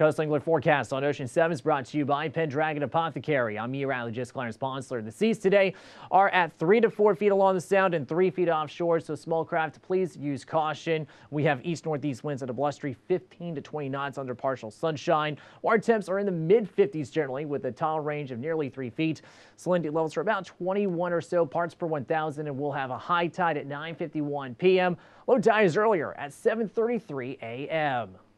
Coastal Angler forecast on Ocean 7 is brought to you by Pendragon Apothecary. I'm meteorologist Clarence Ponsler. The seas today are at 3 to 4 feet along the sound and 3 feet offshore, so small craft, please use caution. We have east-northeast winds at a blustery 15 to 20 knots under partial sunshine. Water temps are in the mid-50s generally with a tide range of nearly 3 feet. Salinity levels are about 21 or so parts per 1,000, and we'll have a high tide at 9:51 p.m. Low tide is earlier at 7:33 a.m.